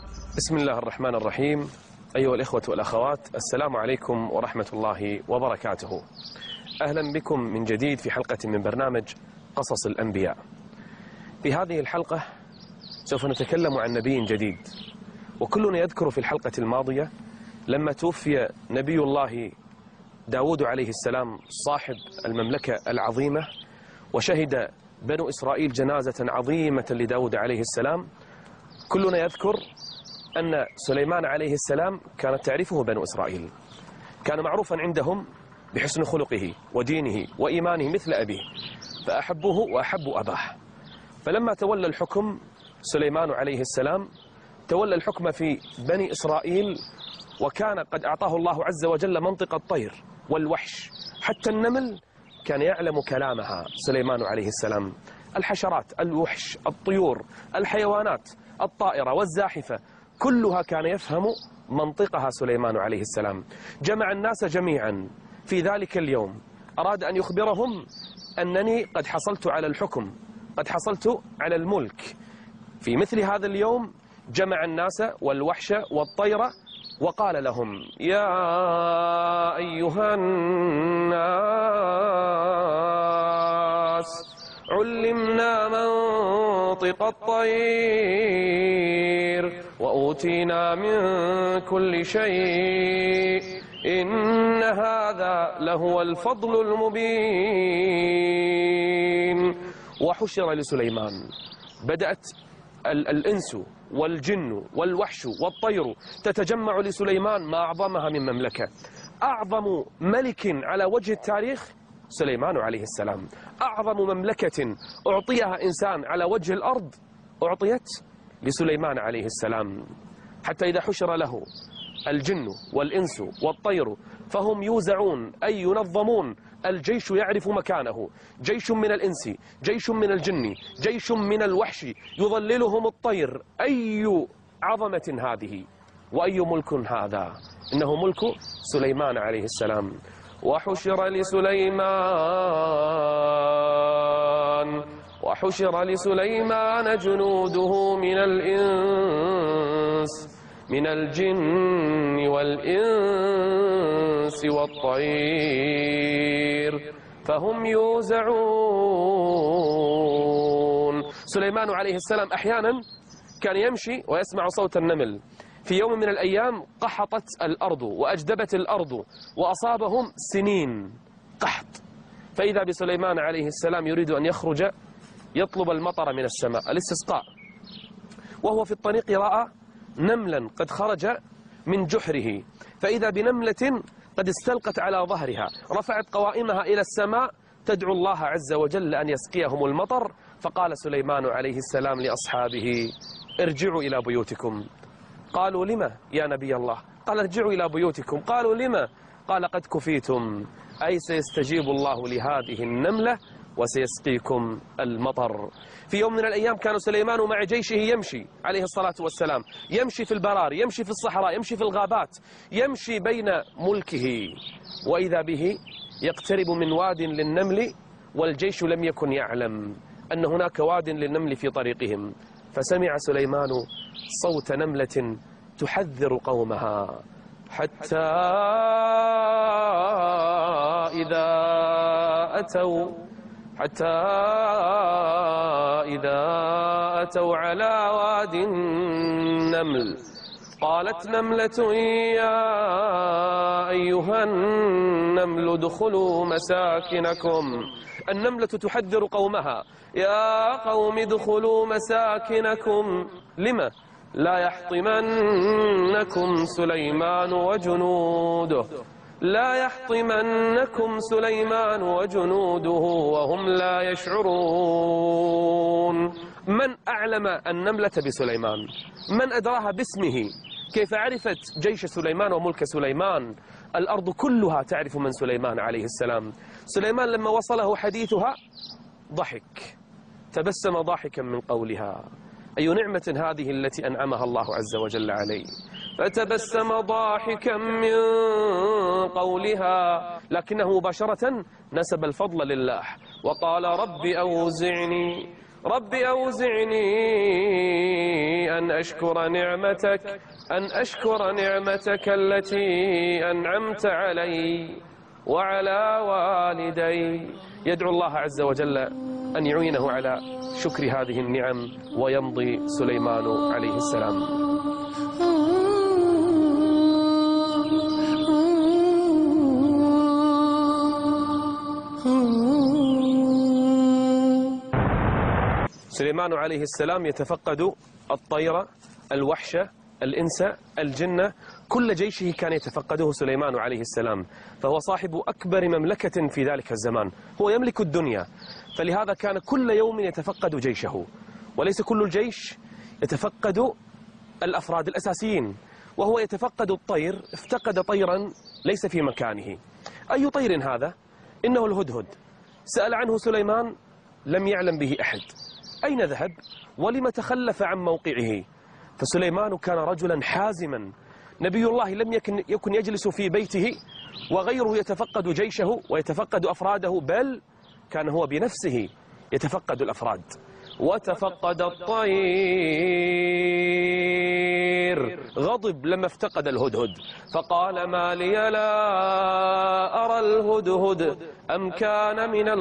بسم الله الرحمن الرحيم. أيها الإخوة والأخوات، السلام عليكم ورحمة الله وبركاته. أهلا بكم من جديد في حلقة من برنامج قصص الأنبياء. في هذه الحلقة سوف نتكلم عن نبي جديد، وكلنا يذكر في الحلقة الماضية لما توفي نبي الله داود عليه السلام صاحب المملكة العظيمة، وشهد بنو إسرائيل جنازة عظيمة لداود عليه السلام. كلنا يذكر أن سليمان عليه السلام كانت تعرفه بنو إسرائيل، كان معروفا عندهم بحسن خلقه ودينه وإيمانه مثل أبيه، فأحبوه وأحبوا أباه. فلما تولى الحكم سليمان عليه السلام تولى الحكم في بني إسرائيل، وكان قد أعطاه الله عز وجل منطق الطير والوحش، حتى النمل كان يعلم كلامها سليمان عليه السلام. الحشرات، الوحش، الطيور، الحيوانات الطائرة والزاحفة، كلها كان يفهم منطقها سليمان عليه السلام. جمع الناس جميعا في ذلك اليوم، أراد أن يخبرهم أنني قد حصلت على الحكم، قد حصلت على الملك. في مثل هذا اليوم جمع الناس والوحش والطير وقال لهم: يا أيها الناس علمنا منطق الطير وأوتينا من كل شيء إن هذا لهو الفضل المبين. وحشر لسليمان، بدأت الإنس والجن والوحش والطير تتجمع لسليمان ما أعظمها من مملكة. أعظم ملك على وجه التاريخ سليمان عليه السلام. أعظم مملكة أعطيها إنسان على وجه الأرض أعطيت لسليمان عليه السلام، حتى إذا حشر له الجن والإنس والطير فهم يوزعون أي ينظمون. الجيش يعرف مكانه، جيش من الإنس، جيش من الجن، جيش من الوحش، يظللهم الطير. أي عظمة هذه وأي ملك هذا! إنه ملك سليمان عليه السلام. وحشر لسليمان جنوده من الإنس من الجن والإنس والطير فهم يوزعون. سليمان عليه السلام أحيانا كان يمشي ويسمع صوت النمل. في يوم من الأيام قحطت الأرض وأجدبت الأرض وأصابهم سنين قحط، فإذا بسليمان عليه السلام يريد أن يخرج يطلب المطر من السماء، الاستسقاء، وهو في الطريق رأى نملا قد خرج من جحره، فإذا بنملة قد استلقت على ظهرها، رفعت قوائمها إلى السماء تدعو الله عز وجل أن يسقيهم المطر. فقال سليمان عليه السلام لأصحابه: ارجعوا إلى بيوتكم. قالوا: لما يا نبي الله؟ قال: ارجعوا إلى بيوتكم. قالوا: لما؟ قال: قد كفيتم، أي سيستجيب الله لهذه النملة وسيسقيكم المطر. في يوم من الأيام كان سليمان مع جيشه يمشي عليه الصلاة والسلام، يمشي في البراري، يمشي في الصحراء، يمشي في الغابات، يمشي بين ملكه، وإذا به يقترب من واد للنمل، والجيش لم يكن يعلم أن هناك واد للنمل في طريقهم. فسمع سليمان صوت نملة تحذر قومها، حتى إذا أتوا على واد النمل قالت نملة: يا أيها النمل ادخلوا مساكنكم. النملة تحذر قومها: يا قوم ادخلوا مساكنكم. لما؟ لا يحطمنكم سليمان وجنوده، لا يحطمنكم سليمان وجنوده وهم لا يشعرون. من أعلم النملة بسليمان؟ من أدراها باسمه؟ كيف عرفت جيش سليمان وملك سليمان؟ الأرض كلها تعرف من سليمان عليه السلام. سليمان لما وصله حديثها ضحك، تبسم ضاحكا من قولها: أي نعمة هذه التي أنعمها الله عز وجل عليه. فتبسم ضاحكا من قولها، لكنه مباشرة نسب الفضل لله وقال: رب أوزعني رب أوزعني أن أشكر نعمتك التي أنعمت علي وعلى والدي. يدعو الله عز وجل أن يعينه على شكر هذه النعم، ويمضي سليمان عليه السلام. سليمان عليه السلام يتفقد الطير، الوحش، الإنس، الجن، كل جيشه كان يتفقده سليمان عليه السلام، فهو صاحب أكبر مملكة في ذلك الزمان، هو يملك الدنيا، فلهذا كان كل يوم يتفقد جيشه، وليس كل الجيش يتفقد الأفراد الأساسيين، وهو يتفقد الطير. افتقد طيرا ليس في مكانه. أي طير هذا؟ إنه الهدهد. سأل عنه سليمان لم يعلم به أحد، أين ذهب؟ ولم تخلف عن موقعه؟ فسليمان كان رجلا حازما، نبي الله لم يكن يجلس في بيته وغيره يتفقد جيشه ويتفقد أفراده، بل كان هو بنفسه يتفقد الأفراد. وتفقد الطير، غضب لما افتقد الهدهد، فقال ما لي لا أرى الهدهد أم كان من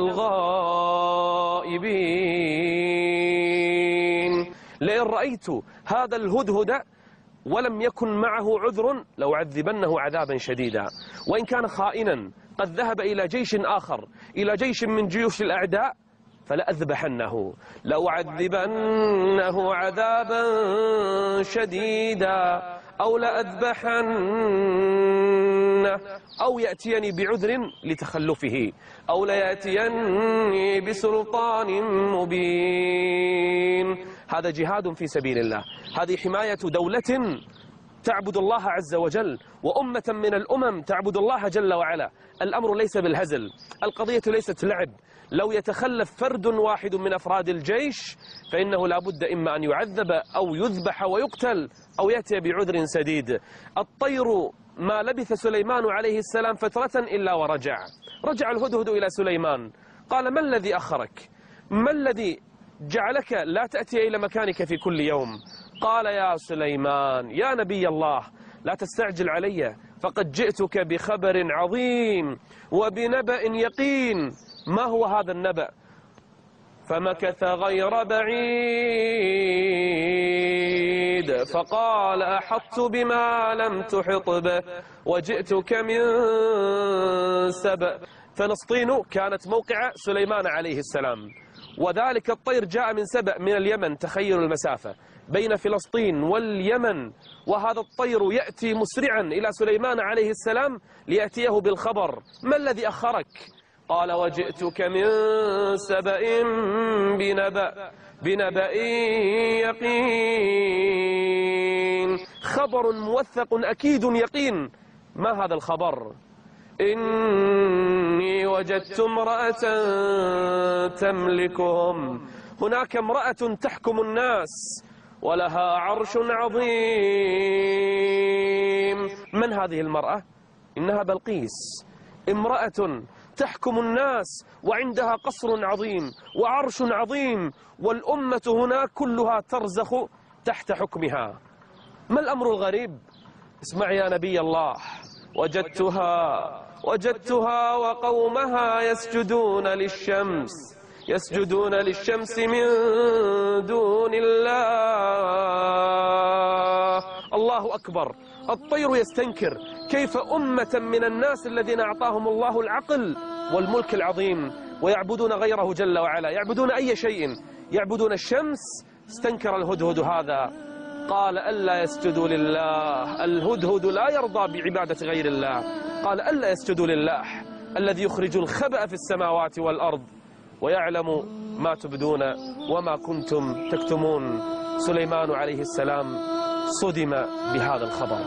الغائبين. لئن رأيت هذا الهدهد ولم يكن معه عذر لأعذبنه عذابا شديدا، وإن كان خائنا قد ذهب إلى جيش آخر، إلى جيش من جيوش الأعداء، فلأذبحنه، لأعذبنه عذابا شديدا أو لأذبحنه أو يأتيني بعذر لتخلفه أو ليأتيني بسلطان مبين. هذا جهاد في سبيل الله، هذه حماية دولة تعبد الله عز وجل، وأمة من الأمم تعبد الله جل وعلا. الأمر ليس بالهزل، القضية ليست لعب. لو يتخلف فرد واحد من أفراد الجيش فإنه لا بد إما أن يعذب أو يذبح ويقتل أو يأتي بعذر سديد. الطير ما لبث سليمان عليه السلام فترة إلا ورجع. رجع الهدهد إلى سليمان قال ما الذي أخرك؟ ما الذي جعلك لا تأتي إلى مكانك في كل يوم؟ قال يا سليمان يا نبي الله لا تستعجل علي، فقد جئتك بخبر عظيم وبنبأ يقين. ما هو هذا النبأ؟ فمكث غير بعيد فقال أحطت بما لم تحط به وجئتك من سبأ. فلسطين كانت موقع سليمان عليه السلام، وذلك الطير جاء من سبأ من اليمن. تخيلوا المسافة بين فلسطين واليمن، وهذا الطير يأتي مسرعا إلى سليمان عليه السلام ليأتيه بالخبر. ما الذي أخرك؟ قال وجئتك من سبأ بنبأ يقين. خبر موثق أكيد يقين. ما هذا الخبر؟ إني وجدت امرأة تملكهم. هناك امرأة تحكم الناس ولها عرش عظيم. من هذه المرأة؟ إنها بلقيس، امرأة تحكم الناس وعندها قصر عظيم وعرش عظيم، والأمة هناك كلها ترزخ تحت حكمها. ما الأمر الغريب؟ اسمع يا نبي الله. وجدتها وقومها يسجدون للشمس من دون الله. الله أكبر. الطير يستنكر كيف أمة من الناس الذين أعطاهم الله العقل والملك العظيم ويعبدون غيره جل وعلا، يعبدون أي شيء، يعبدون الشمس. استنكر الهدهد هذا، قال ألا يسجدوا لله. الهدهد لا يرضى بعبادة غير الله. قال ألا يسجدوا لله الذي يخرج الخبأ في السماوات والأرض ويعلم ما تبدون وما كنتم تكتمون. سليمان عليه السلام صدم بهذا الخبر.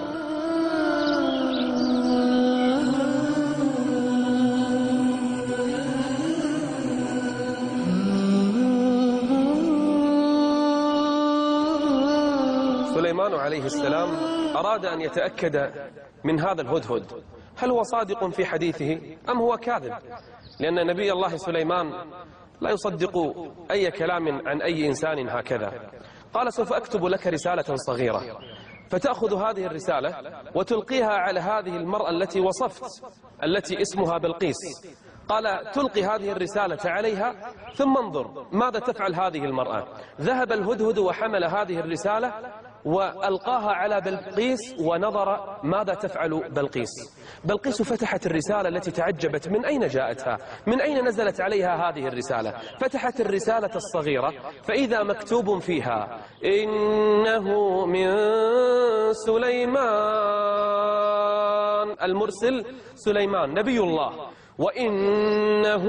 سليمان عليه السلام أراد أن يتأكد من هذا الهدهد هل هو صادق في حديثه أم هو كاذب، لأن نبي الله سليمان لا يصدق أي كلام عن أي إنسان هكذا. قال سوف أكتب لك رسالة صغيرة، فتأخذ هذه الرسالة وتلقيها على هذه المرأة التي وصفت، التي اسمها بلقيس. قال تلقي هذه الرسالة عليها ثم انظر ماذا تفعل هذه المرأة. ذهب الهدهد وحمل هذه الرسالة وألقاها على بلقيس ونظر ماذا تفعل بلقيس. بلقيس فتحت الرسالة التي تعجبت من أين جاءتها، من أين نزلت عليها هذه الرسالة. فتحت الرسالة الصغيرة فإذا مكتوب فيها إنه من سليمان، المرسل سليمان نبي الله، وإنه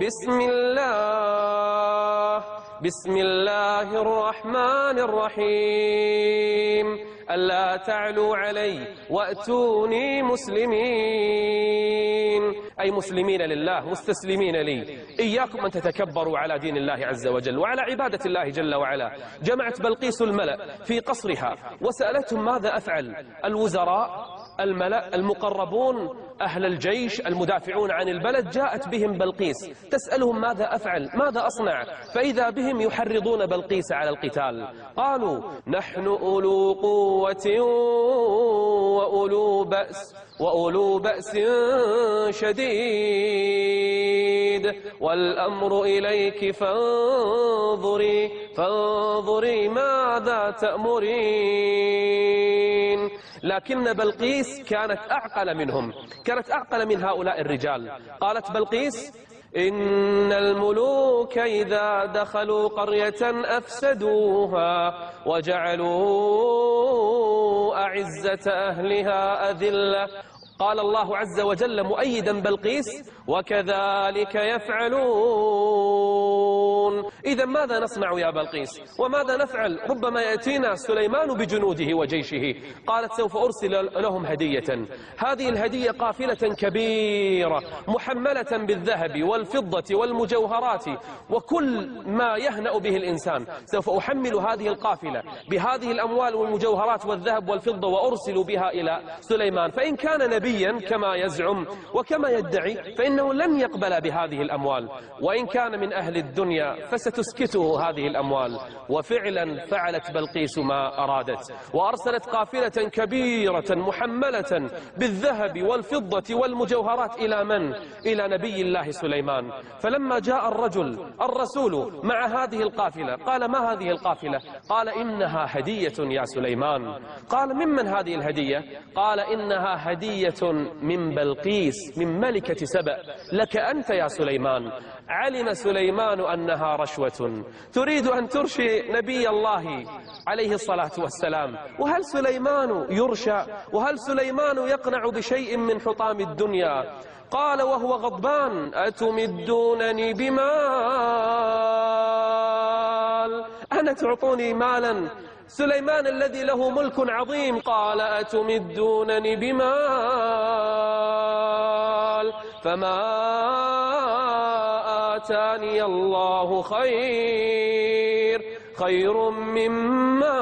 بسم الله الرحمن الرحيم ألا تعلوا علي وأتوني مسلمين، أي مسلمين لله مستسلمين لي. إياكم أن تتكبروا على دين الله عز وجل وعلى عبادة الله جل وعلا. جمعت بلقيس الملأ في قصرها وسألتهم ماذا أفعل. الوزراء، الملأ، المقربون، أهل الجيش، المدافعون عن البلد، جاءت بهم بلقيس تسألهم ماذا أفعل، ماذا أصنع. فإذا بهم يحرضون بلقيس على القتال. قالوا نحن أولو قوة وأولو بأس شديد والأمر إليك فانظري ماذا تأمرين. لكن بلقيس كانت أعقل منهم، كانت أعقل من هؤلاء الرجال. قالت بلقيس إن الملوك إذا دخلوا قرية أفسدوها وجعلوا أعزة أهلها أذلة. قال الله عز وجل مؤيدا بلقيس وكذلك يفعلون. إذا ماذا نصنع يا بلقيس وماذا نفعل؟ ربما يأتينا سليمان بجنوده وجيشه. قالت سوف أرسل لهم هدية. هذه الهدية قافلة كبيرة محملة بالذهب والفضة والمجوهرات وكل ما يهنأ به الإنسان. سوف أحمل هذه القافلة بهذه الأموال والمجوهرات والذهب والفضة وأرسل بها إلى سليمان، فإن كان نبيا كما يزعم وكما يدعي فإنه لن يقبل بهذه الأموال، وإن كان من أهل الدنيا فستسكته هذه الأموال. وفعلا فعلت بلقيس ما أرادت، وأرسلت قافلة كبيرة محملة بالذهب والفضة والمجوهرات إلى من؟ إلى نبي الله سليمان. فلما جاء الرسول مع هذه القافلة قال ما هذه القافلة؟ قال إنها هدية يا سليمان. قال ممن هذه الهدية؟ قال إنها هدية من بلقيس من ملكة سبأ لك أنت يا سليمان. علم سليمان أنها رشوة تريد أن ترشي نبي الله عليه الصلاة والسلام. وهل سليمان يرشى؟ وهل سليمان يقنع بشيء من حطام الدنيا؟ قال وهو غضبان أتمدونني بمال، أنا تعطوني مالا؟ سليمان الذي له ملك عظيم قال أتمدونني بمال فما آتاني الله خير مما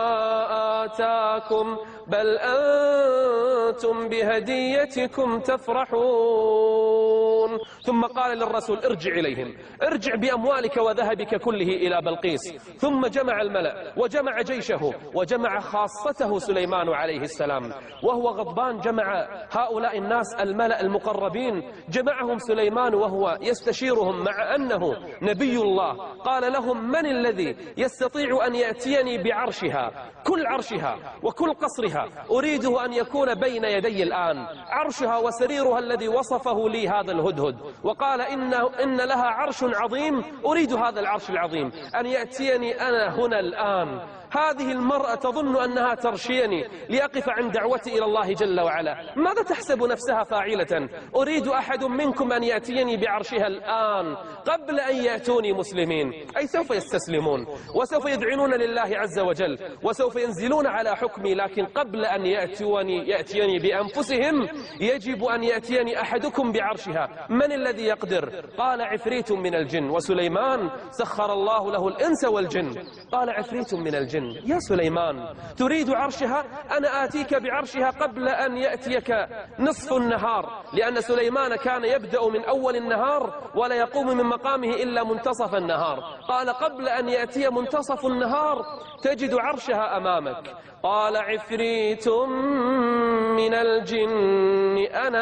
آتاكم بل أنتم بهديتكم تفرحون. ثم قال للرسول ارجع إليهم، ارجع بأموالك وذهبك كله إلى بلقيس. ثم جمع الملأ وجمع جيشه وجمع خاصته سليمان عليه السلام وهو غضبان. جمع هؤلاء الناس الملأ المقربين، جمعهم سليمان وهو يستشيرهم مع أنه نبي الله. قال لهم من الذي يستطيع أن يأتيني بعرشها، كل عرشها وكل قصرها أريده أن يكون بين يدي الآن، عرشها وسريرها الذي وصفه لي هذا الهدهد. وقال إن لها عرش عظيم، أريد هذا العرش العظيم أن يأتيني أنا هنا الآن. هذه المرأة تظن أنها ترشيني لأقف عن دعوتي إلى الله جل وعلا. ماذا تحسب نفسها فاعلة؟ أريد أحد منكم أن يأتيني بعرشها الآن قبل أن يأتوني مسلمين. أي سوف يستسلمون وسوف يدعنون لله عز وجل وسوف ينزلون على حكمي، لكن قبل أن يأتيني بأنفسهم يجب أن يأتيني أحدكم بعرشها. من الذي يقدر؟ قال عفريت من الجن. وسليمان سخر الله له الإنس والجن. قال عفريت من الجن الجن: يا سليمان، تريد عرشها؟ أنا آتيك بعرشها قبل أن يأتيك نصف النهار، لأن سليمان كان يبدأ من أول النهار ولا يقوم من مقامه إلا منتصف النهار. قال: قبل أن يأتي منتصف النهار تجد عرشها أمامك. قال: عفريت من الجن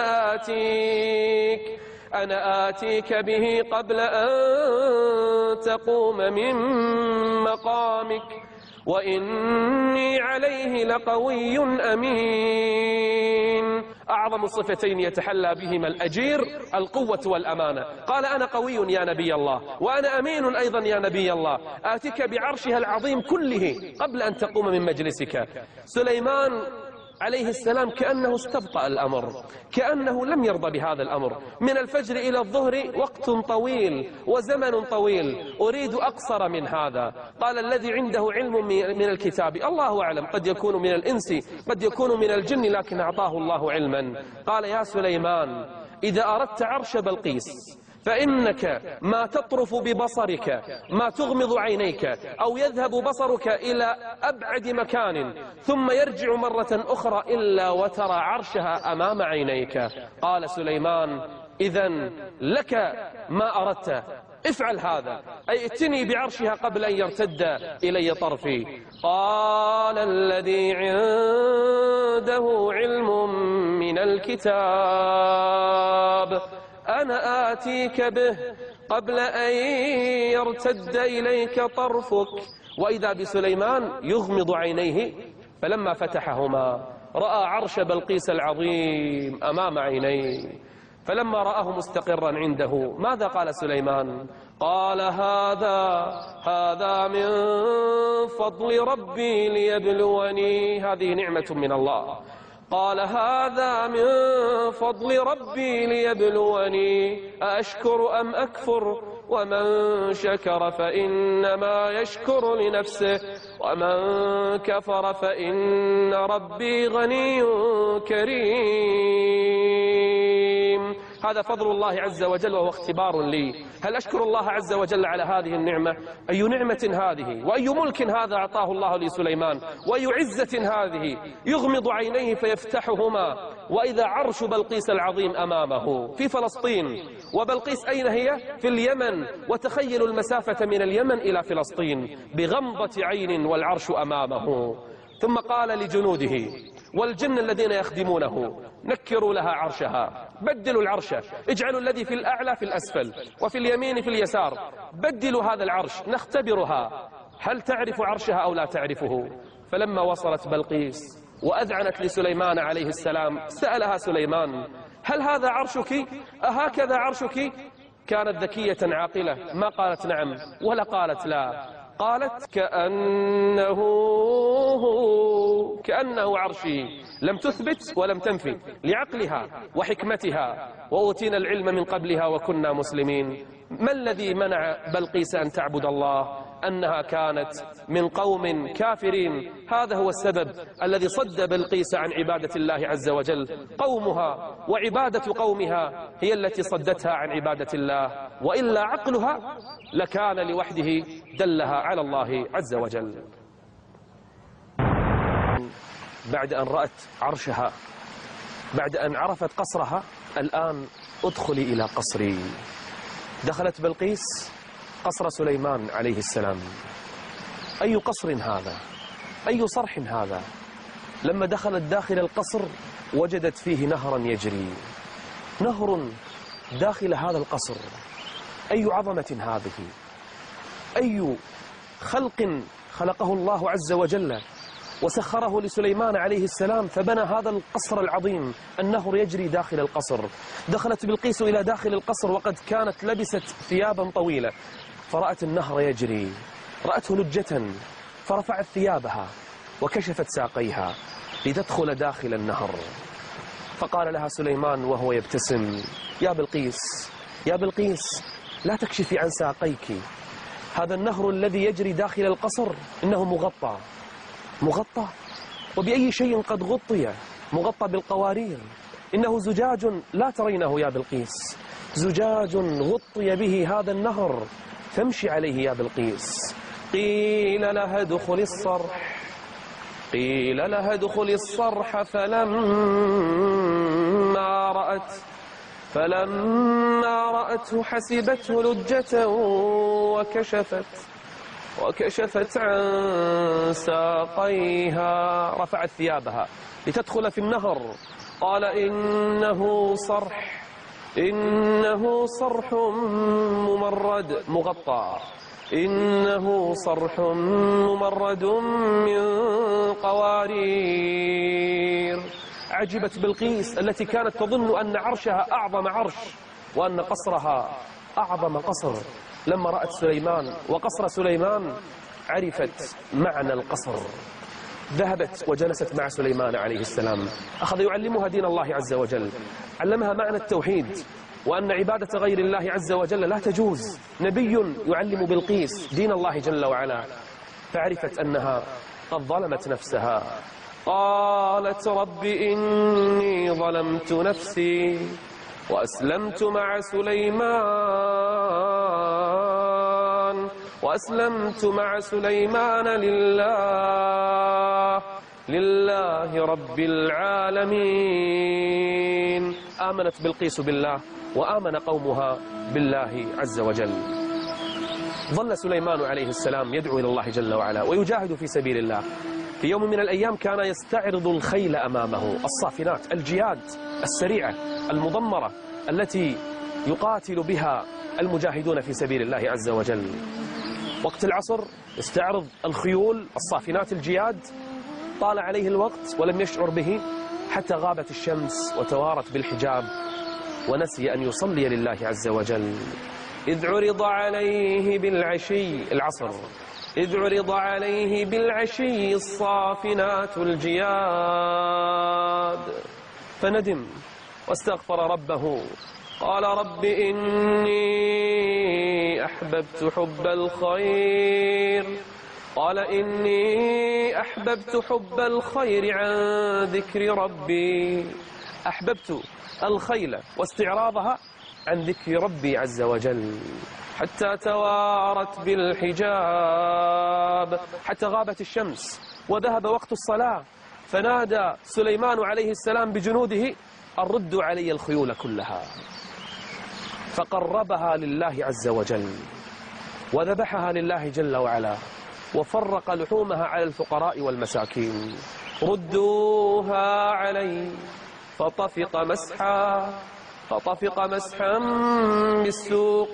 أنا آتيك به قبل أن تقوم من مقامك وإني عليه لقوي أمين. أعظم صفتين يتحلى بهما الأجير القوة والأمانة. قال: أنا قوي يا نبي الله، وأنا أمين أيضا يا نبي الله، آتيك بعرشها العظيم كله قبل أن تقوم من مجلسك. سليمان عليه السلام كأنه استبطأ الأمر، كأنه لم يرضى بهذا الأمر. من الفجر إلى الظهر وقت طويل وزمن طويل، أريد أقصر من هذا. قال: الذي عنده علم من الكتاب، الله أعلم، قد يكون من الإنس قد يكون من الجن، لكن أعطاه الله علما. قال: يا سليمان، إذا أردت عرش بلقيس فإنك ما تطرف ببصرك، ما تغمض عينيك أو يذهب بصرك إلى أبعد مكان ثم يرجع مرة أخرى إلا وترى عرشها أمام عينيك. قال سليمان: إذن لك ما أردت، افعل هذا، أي ائتني بعرشها قبل أن يرتد إلي طرفي. قال: الذي عنده علم من الكتاب أنا آتيك به قبل أن يرتد إليك طرفك. وإذا بسليمان يغمض عينيه، فلما فتحهما رأى عرش بلقيس العظيم أمام عينيه. فلما رآه مستقرا عنده، ماذا قال سليمان؟ قال: هذا من فضل ربي ليبلوني. هذه نعمة من الله. قال: هذا من فضل ربي ليبلوني أأشكر أم أكفر، ومن شكر فإنما يشكر لنفسه ومن كفر فإن ربي غني كريم. هذا فضل الله عز وجل وهو اختبار لي. هل أشكر الله عز وجل على هذه النعمة؟ أي نعمة هذه، وأي ملك هذا أعطاه الله لسليمان، وأي عزة هذه. يغمض عينيه فيفتحهما، وإذا عرش بلقيس العظيم أمامه في فلسطين. وبلقيس أين هي؟ في اليمن. وتخيلوا المسافة من اليمن إلى فلسطين بغمضة عين والعرش أمامه. ثم قال لجنوده والجن الذين يخدمونه: نكروا لها عرشها، بدلوا العرش، اجعلوا الذي في الأعلى في الأسفل وفي اليمين في اليسار، بدلوا هذا العرش نختبرها، هل تعرف عرشها أو لا تعرفه؟ فلما وصلت بلقيس وأذعنت لسليمان عليه السلام، سألها سليمان: هل هذا عرشك؟ أهكذا عرشك؟ كانت ذكية عاقلة، ما قالت نعم ولا قالت لا، قالت: كأنه عرشي. لم تثبت ولم تنفي، لعقلها وحكمتها، وأوتينا العلم من قبلها وكنا مسلمين. ما الذي منع بلقيس أن تعبد الله؟ أنها كانت من قوم كافرين. هذا هو السبب الذي صد بلقيس عن عبادة الله عز وجل. قومها وعبادة قومها هي التي صدتها عن عبادة الله، وإلا عقلها لكان لوحده دلها على الله عز وجل. بعد أن رأت عرشها، بعد أن عرفت قصرها، الآن ادخلي إلى قصري. دخلت بلقيس قصر سليمان عليه السلام. أي قصر هذا؟ أي صرح هذا؟ لما دخلت داخل القصر وجدت فيه نهرا يجري، نهر داخل هذا القصر. أي عظمة هذه! أي خلق خلقه الله عز وجل وسخره لسليمان عليه السلام فبنى هذا القصر العظيم. النهر يجري داخل القصر. دخلت بلقيس إلى داخل القصر وقد كانت لبست ثيابا طويلة، فرأت النهر يجري، رأته لجة، فرفعت ثيابها وكشفت ساقيها لتدخل داخل النهر. فقال لها سليمان وهو يبتسم: يا بلقيس، يا بلقيس، لا تكشفي عن ساقيك، هذا النهر الذي يجري داخل القصر إنه مغطى. مغطى؟ وبأي شيء قد غطي؟ مغطى بالقوارير. إنه زجاج لا ترينه يا بلقيس، زجاج غطي به هذا النهر، فامشي عليه يا بلقيس. قيل لها ادخل الصرح، قيل لها ادخل الصرح فلما رأته حسبته لجة وكشفت عن ساقيها، رفعت ثيابها لتدخل في النهر. قال إنه صرح ممرد مغطى، إنه صرح ممرد من قوارير. عجبت بلقيس التي كانت تظن أن عرشها أعظم عرش وأن قصرها أعظم قصر، لما رأت سليمان وقصر سليمان عرفت معنى القصر. ذهبت وجلست مع سليمان عليه السلام، أخذ يعلمها دين الله عز وجل، علمها معنى التوحيد وأن عبادة غير الله عز وجل لا تجوز. نبي يعلم بلقيس دين الله جل وعلا، فعرفت أنها قد ظلمت نفسها. قالت رب إني ظلمت نفسي وأسلمت مع سليمان لله رب العالمين. آمنت بلقيس بالله وآمن قومها بالله عز وجل. ظل سليمان عليه السلام يدعو إلى الله جل وعلا ويجاهد في سبيل الله. في يوم من الأيام كان يستعرض الخيل أمامه، الصافنات، الجياد السريعة المضمرة التي يقاتل بها المجاهدون في سبيل الله عز وجل. وقت العصر استعرض الخيول الصافنات الجياد، طال عليه الوقت ولم يشعر به حتى غابت الشمس وتوارت بالحجاب ونسي أن يصلي لله عز وجل. إذ عرض عليه بالعشي، العصر، إذ عرض عليه بالعشي الصافنات الجياد فندم واستغفر ربه. قال رب إني أحببت حب الخير، قال إني أحببت حب الخير عن ذكر ربي. أحببت الخيل واستعراضها عن ذكر ربي عز وجل حتى توارت بالحجاب، حتى غابت الشمس وذهب وقت الصلاة. فنادى سليمان عليه السلام بجنوده أن ردوا علي الخيول كلها، فقربها لله عز وجل وذبحها لله جل وعلا وفرق لحومها على الفقراء والمساكين. ردوها علي فطفق مسحا بالسوق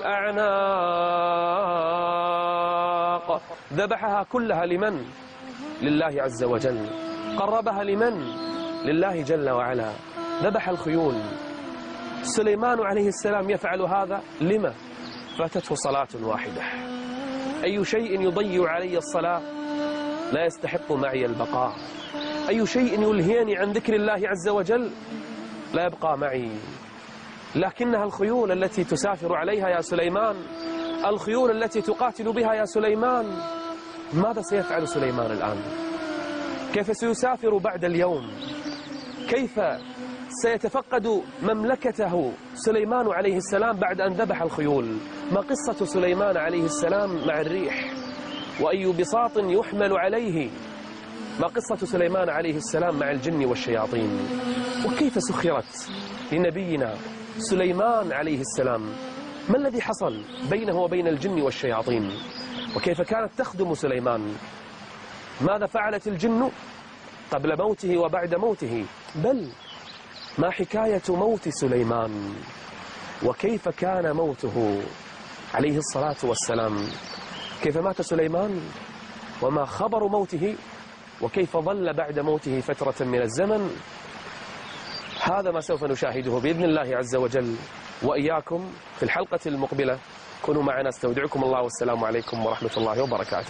والأعناق. ذبحها كلها لمن؟ لله عز وجل. قربها لمن؟ لله جل وعلا. ذبح الخيول. سليمان عليه السلام يفعل هذا لما؟ فاتته صلاة واحدة. أي شيء يضيع علي الصلاة لا يستحق معي البقاء. أي شيء يلهيني عن ذكر الله عز وجل لا يبقى معي. لكنها الخيول التي تسافر عليها يا سليمان، الخيول التي تقاتل بها يا سليمان. ماذا سيفعل سليمان الآن؟ كيف سيسافر بعد اليوم؟ كيف سيتفقد مملكته سليمان عليه السلام بعد أن ذبح الخيول؟ ما قصة سليمان عليه السلام مع الريح؟ وأي بساط يحمل عليه؟ ما قصة سليمان عليه السلام مع الجن والشياطين؟ وكيف سخرت لنبينا سليمان عليه السلام؟ ما الذي حصل بينه وبين الجن والشياطين؟ وكيف كانت تخدم سليمان؟ ماذا فعلت الجن قبل موته وبعد موته؟ بل ما حكاية موت سليمان؟ وكيف كان موته عليه الصلاة والسلام؟ كيف مات سليمان؟ وما خبر موته؟ وكيف ظل بعد موته فترة من الزمن؟ هذا ما سوف نشاهده بإذن الله عز وجل وإياكم في الحلقة المقبلة. كونوا معنا، استودعكم الله والسلام عليكم ورحمة الله وبركاته.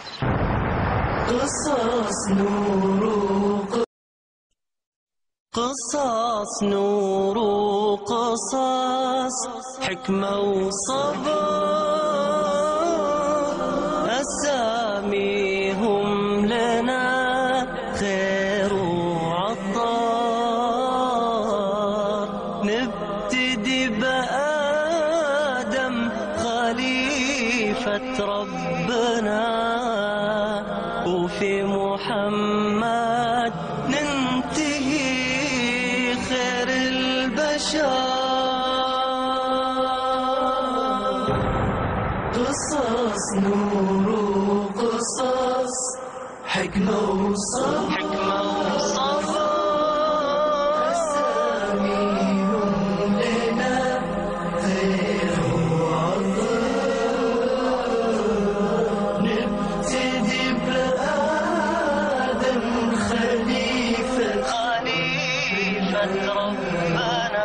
قصص نور قصص حكمة وصبر، أساميهم لنا خير وعطار. نبتدي بآدم خليفة ربنا بعد ننتهي خير البشر. قصص نور وقصص حكمة وصبر أساميهم لنا خير وعطر. نبتدي بآدم خليفة ربنا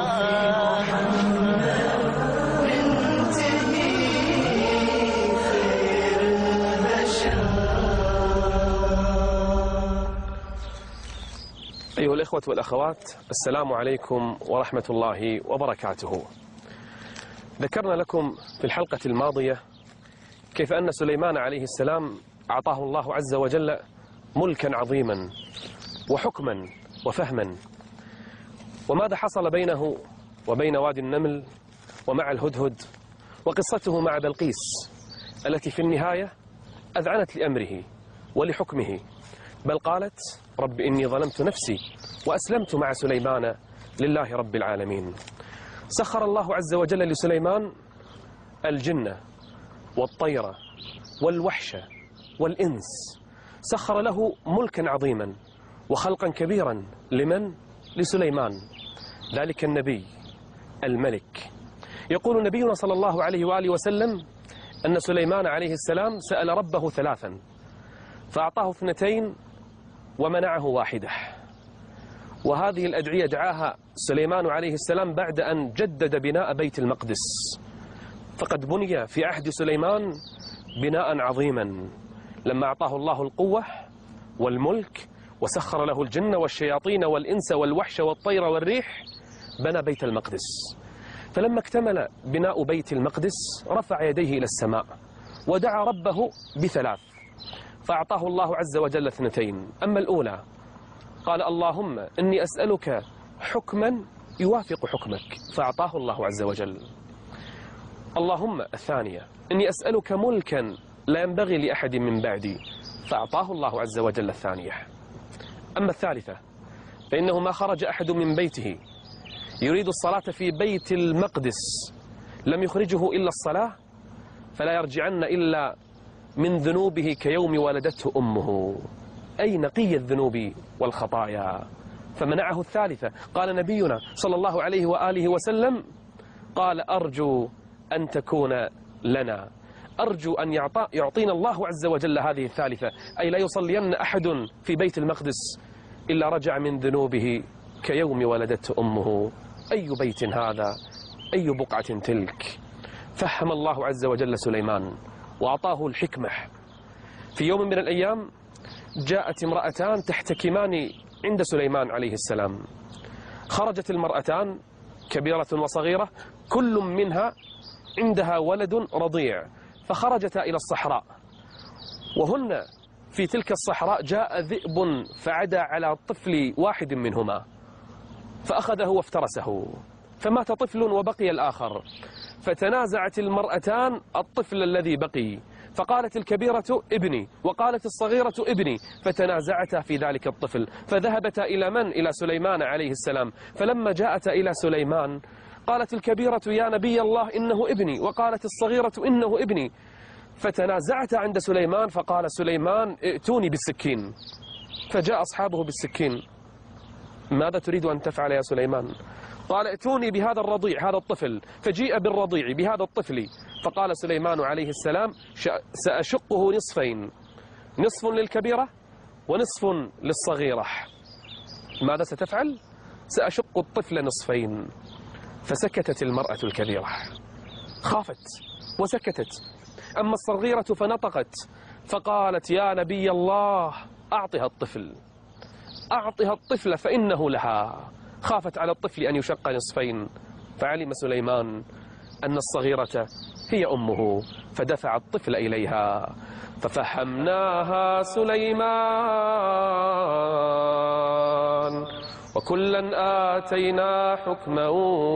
أيها الإخوة والأخوات، السلام عليكم ورحمة الله وبركاته. ذكرنا لكم في الحلقة الماضية كيف أن سليمان عليه السلام أعطاه الله عز وجل ملكا عظيما وحكما وفهما، وماذا حصل بينه وبين وادي النمل ومع الهدهد، وقصته مع بلقيس التي في النهاية أذعنت لأمره ولحكمه، بل قالت: رب إني ظلمت نفسي وأسلمت مع سليمان لله رب العالمين. سخر الله عز وجل لسليمان الجن والطير والوحش والإنس، سخر له ملكا عظيما وخلقا كبيرا. لمن؟ لسليمان، ذلك النبي الملك. يقول نبينا صلى الله عليه وآله وسلم أن سليمان عليه السلام سأل ربه ثلاثا فأعطاه 2 ومنعه 1. وهذه الأدعية دعاها سليمان عليه السلام بعد أن جدد بناء بيت المقدس، فقد بني في عهد سليمان بناء عظيما لما أعطاه الله القوة والملك وسخر له الجن والشياطين والإنس والوحش والطير والريح، بنى بيت المقدس. فلما اكتمل بناء بيت المقدس رفع يديه إلى السماء ودعا ربه ب3، فأعطاه الله عز وجل 2. أما الأولى قال: اللهم إني أسألك حكما يوافق حكمك، فأعطاه الله عز وجل. اللهم الثانية: إني أسألك ملكا لا ينبغي لأحد من بعدي، فأعطاه الله عز وجل 2. أما الثالثة فإنه ما خرج أحد من بيته يريد الصلاة في بيت المقدس لم يخرجه إلا الصلاة، فلا يرجعن إلا من ذنوبه كيوم ولدته أمه، أي نقي الذنوب والخطايا. فمنعه 3. قال نبينا صلى الله عليه وآله وسلم: قال: أرجو أن تكون لنا، أرجو أن يعطينا الله عز وجل هذه 3، أي لا يصلين أحد في بيت المقدس إلا رجع من ذنوبه كيوم ولدته أمه. أي بيت هذا؟ أي بقعة تلك؟ فهم الله عز وجل سليمان وأعطاه الحكمة. في يوم من الأيام جاءت امرأتان تحتكمان عند سليمان عليه السلام. خرجت المرأتان كبيرة وصغيرة، كل منها عندها ولد رضيع، فخرجتا إلى الصحراء، وهن في تلك الصحراء جاء ذئب فعدى على طفل واحد منهما فأخذه وافترسه، فمات طفل وبقي الآخر. فتنازعت المرأتان الطفل الذي بقي، فقالت الكبيرة: ابني، وقالت الصغيرة: ابني، فتنازعتا في ذلك الطفل، فذهبتا إلى من؟ إلى سليمان عليه السلام. فلما جاءتا إلى سليمان قالت الكبيرة: يا نبي الله إنه ابني، وقالت الصغيرة: إنه ابني. فتنازعتا عند سليمان، فقال سليمان: ائتوني بالسكين. فجاء أصحابه بالسكين. ماذا تريد أن تفعل يا سليمان؟ قال: ائتوني بهذا الرضيع، هذا الطفل. فجيء بالرضيع بهذا الطفل، فقال سليمان عليه السلام: سأشقه نصفين، نصف للكبيرة ونصف للصغيرة. ماذا ستفعل؟ سأشق الطفل نصفين. فسكتت المرأة الكبيرة، خافت وسكتت. أما الصغيرة فنطقت فقالت: يا نبي الله أعطها الطفل، أعطها الطفل فإنه لها. خافت على الطفل أن يشق نصفين، فعلم سليمان أن الصغيرة هي أمه، فدفع الطفل إليها. ففهمناها سليمان وكلا آتينا حكما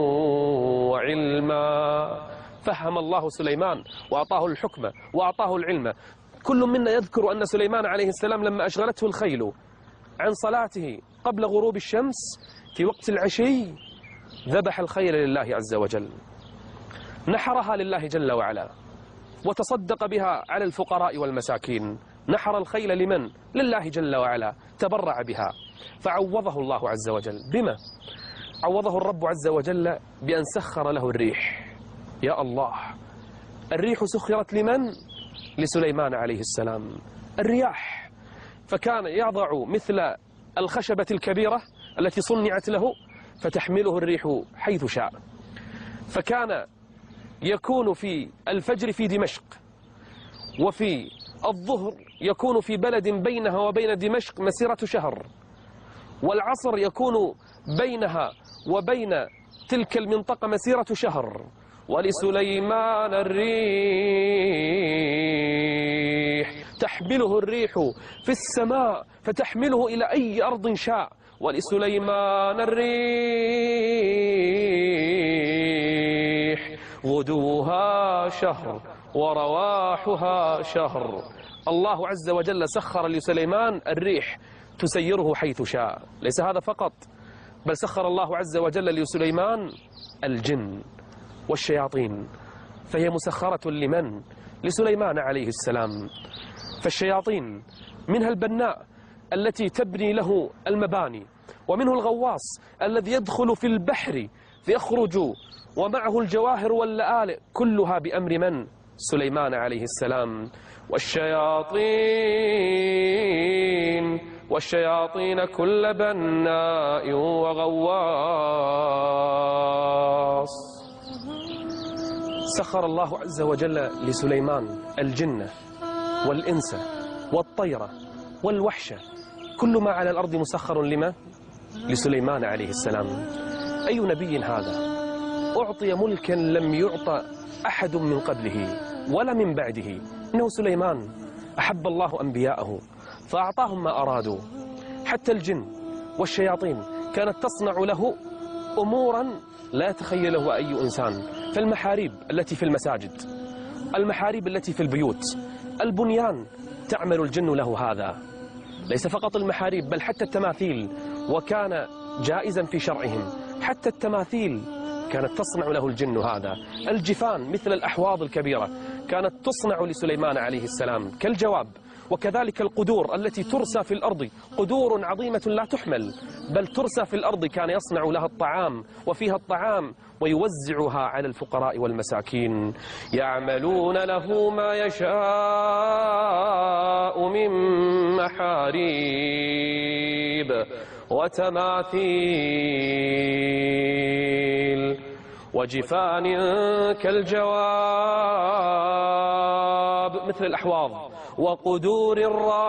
وعلما. فهم الله سليمان وأعطاه الحكم وأعطاه العلم. كل منا يذكر أن سليمان عليه السلام لما أشغلته الخيل عن صلاته قبل غروب الشمس في وقت العشي ذبح الخيل لله عز وجل، نحرها لله جل وعلا، وتصدق بها على الفقراء والمساكين. نحر الخيل لمن؟ لله جل وعلا، تبرع بها، فعوضه الله عز وجل. بما عوضه الرب عز وجل؟ بأن سخر له الريح. يا الله، الريح سخرت لمن؟ لسليمان عليه السلام. الرياح، فكان يضع مثل الخشبة الكبيرة التي صنعت له فتحمله الريح حيث شاء. فكان يكون في الفجر في دمشق، وفي الظهر يكون في بلد بينها وبين دمشق مسيرة شهر، والعصر يكون بينها وبين تلك المنطقة مسيرة شهر. ولسليمان الريح، تحمله الريح في السماء فتحمله إلى أي أرض شاء. ولسليمان الريح غدوها شهر ورواحها شهر. الله عز وجل سخر لسليمان الريح تسيره حيث شاء. ليس هذا فقط، بل سخر الله عز وجل لسليمان الجن والشياطين، فهي مسخرة لمن؟ لسليمان عليه السلام. فالشياطين منها البناء التي تبني له المباني، ومنه الغواص الذي يدخل في البحر فيخرج ومعه الجواهر واللآلئ، كلها بأمر من؟ سليمان عليه السلام. والشياطين كل بناء وغواص. سخر الله عز وجل لسليمان الجن والإنس والطير والوحش، كل ما على الأرض مسخر لما؟ لسليمان عليه السلام. أي نبي هذا؟ أعطي ملكا لم يعطى أحد من قبله ولا من بعده. إنه سليمان أحب الله أنبياءه فأعطاهم ما أرادوا. حتى الجن والشياطين كانت تصنع له أمورا لا يتخيله أي إنسان. فالمحاريب التي في المساجد، المحاريب التي في البيوت، البنيان، تعمل الجن له هذا. ليس فقط المحاريب، بل حتى التماثيل، وكان جائزا في شرعهم. حتى التماثيل كانت تصنع له الجن هذا. الجفان مثل الأحواض الكبيرة كانت تصنع لسليمان عليه السلام كالجواب. وكذلك القدور التي ترسى في الأرض، قدور عظيمة لا تحمل بل ترسى في الأرض، كان يصنع لها الطعام وفيها الطعام ويوزعها على الفقراء والمساكين. يعملون له ما يشاء من محاريب وتماثيل وجفان كالجواب مثل الأحواض وقدور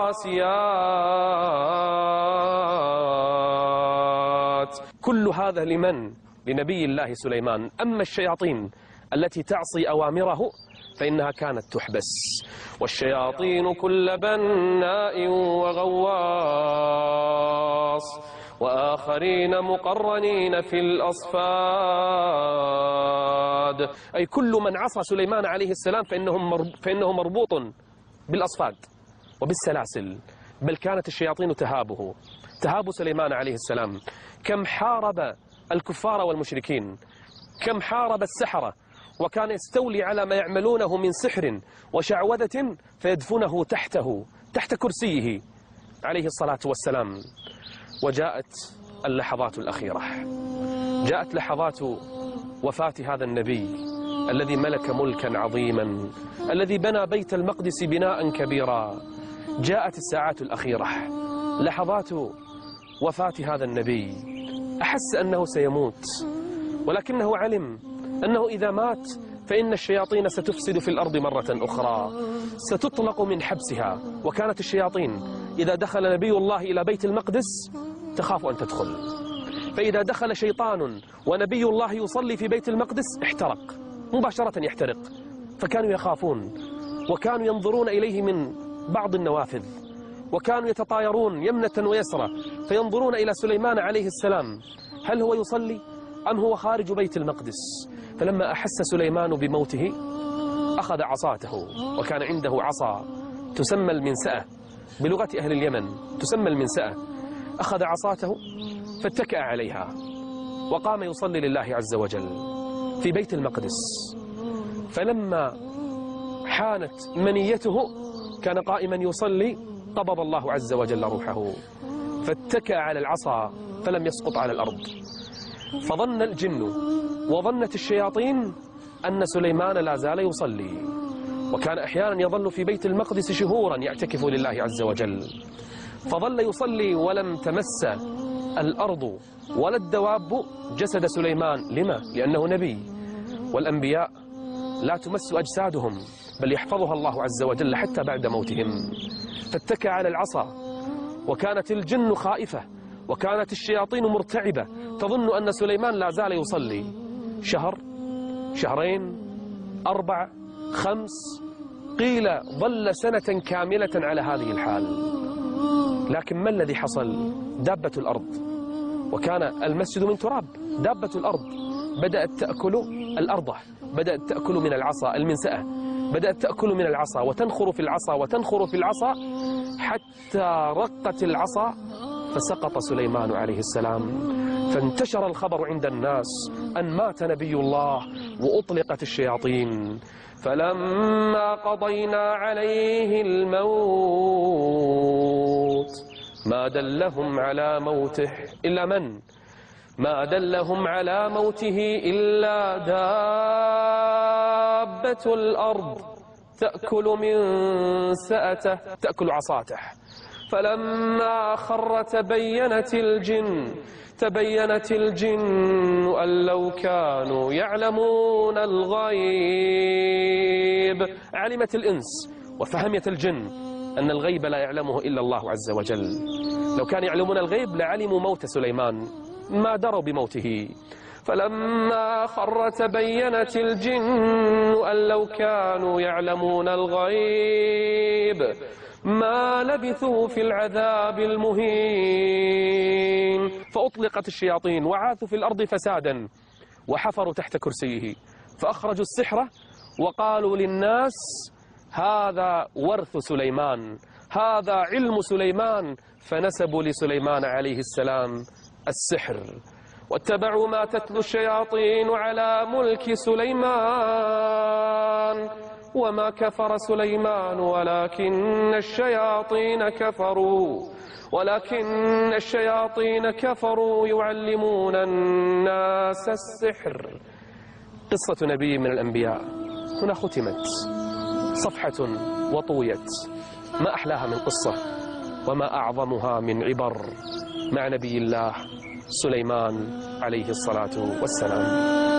الراسيات. كل هذا لمن؟ لنبي الله سليمان. أما الشياطين التي تعصي أوامره فإنها كانت تحبس. والشياطين كل بناء وغواص وآخرين مقرنين في الأصفاد. أي كل من عصى سليمان عليه السلام فإنه مربوط بالأصفاد وبالسلاسل. بل كانت الشياطين تهاب سليمان عليه السلام. كم حارب الكفار والمشركين، كم حارب السحرة، وكان يستولي على ما يعملونه من سحر وشعوذة فيدفنه تحت كرسيه عليه الصلاة والسلام. وجاءت اللحظات الأخيرة، جاءت لحظات وفاة هذا النبي الذي ملك ملكا عظيما، الذي بنى بيت المقدس بناء كبيرا. جاءت الساعات الأخيرة، لحظات وفاة هذا النبي. أحس أنه سيموت، ولكنه علم أنه إذا مات فإن الشياطين ستفسد في الأرض مرة أخرى، ستطلق من حبسها. وكانت الشياطين إذا دخل نبي الله إلى بيت المقدس تخاف أن تدخل، فإذا دخل شيطان ونبي الله يصلي في بيت المقدس احترق مباشرة، يحترق. فكانوا يخافون، وكانوا ينظرون إليه من بعض النوافذ، وكانوا يتطايرون يمنة ويسرى فينظرون إلى سليمان عليه السلام هل هو يصلي أم هو خارج بيت المقدس. فلما أحس سليمان بموته أخذ عصاته، وكان عنده عصا تسمى المنسأة بلغة أهل اليمن، تسمى المنسأة. أخذ عصاته فاتكأ عليها وقام يصلي لله عز وجل في بيت المقدس. فلما حانت منيته كان قائما يصلي، قبض الله عز وجل روحه فاتكأ على العصا فلم يسقط على الأرض. فظن الجن وظنت الشياطين أن سليمان لا زال يصلي، وكان أحيانا يظل في بيت المقدس شهورا يعتكف لله عز وجل. فظل يصلي ولم تمس الأرض ولا الدواب جسد سليمان. لما؟ لأنه نبي، والأنبياء لا تمس أجسادهم بل يحفظها الله عز وجل حتى بعد موتهم. فاتكى على العصا، وكانت الجن خائفة وكانت الشياطين مرتعبة تظن أن سليمان لا زال يصلي. شهر، شهرين، 4، 5، قيل ظل سنة كاملة على هذه الحال. لكن ما الذي حصل؟ دابة الأرض، وكان المسجد من تراب، دابة الأرض بدأت تأكل الأرض، بدأت تأكل من العصا المنسأة، بدأت تأكل من العصا وتنخر في العصا وتنخر في العصا حتى رقت العصا فسقط سليمان عليه السلام. فانتشر الخبر عند الناس أن مات نبي الله وأطلقت الشياطين. فلما قضينا عليه الموت ما دلهم على موته إلا من؟ ما دلهم على موته إلا دابة الأرض تأكل من سأته، تأكل عصاته. فلما خر تبينت الجن أن لو كانوا يعلمون الغيب. علمت الإنس وفهمت الجن أن الغيب لا يعلمه إلا الله عز وجل. لو كانوا يعلمون الغيب لعلموا موت سليمان، ما دروا بموته. فلما خر تبينت الجن أن لو كانوا يعلمون الغيب ما لبثوا في العذاب المهين. فأطلقت الشياطين وعاثوا في الأرض فسادا وحفروا تحت كرسيه، فأخرجوا السحرة وقالوا للناس هذا ورث سليمان، هذا علم سليمان، فنسبوا لسليمان عليه السلام السحر. واتبعوا ما تتلو الشياطين على ملك سليمان وما كفر سليمان ولكن الشياطين كفروا يعلمون الناس السحر. قصة نبي من الأنبياء هنا ختمت، صفحة وطويت. ما أحلاها من قصة وما أعظمها من عبر مع نبي الله سليمان عليه الصلاة والسلام.